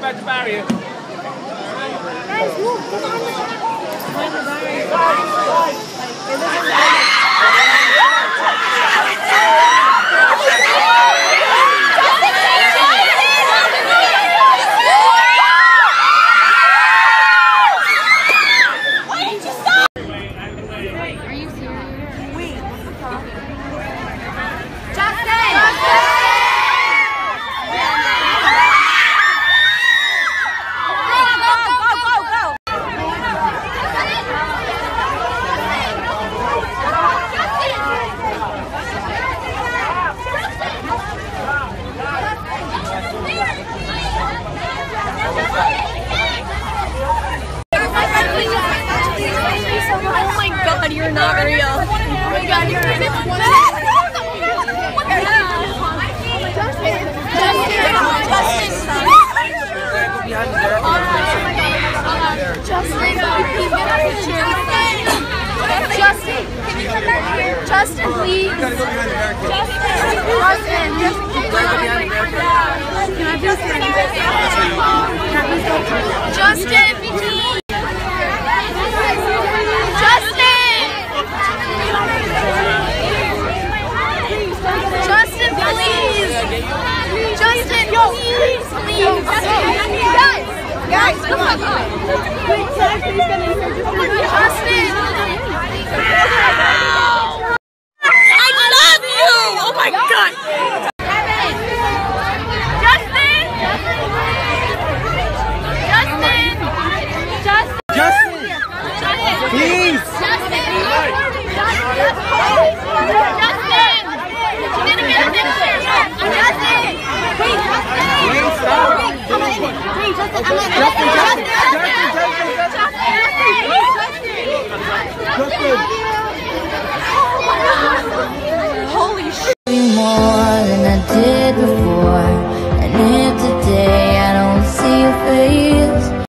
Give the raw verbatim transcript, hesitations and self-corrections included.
inside the barrier. Guys, move. Come on. Behind the barrier. You're not real. Oh my god, you're in it. Justin! Justin! Justin! Can you come back here? Justin, please! Justin! Justin! Justin, please! Justin, yo, please, please! Guys, guys, come on! Justin! I love you! Oh my god! Justin! Justin! Justin! Justin! Please! Justin! Justin! You didn't get a picture! Justin! Wait, Justin! Wait, stop! Wait, Justin, I'm like, Justin, Justin, Justin! Justin! Justin! Justin! Justin!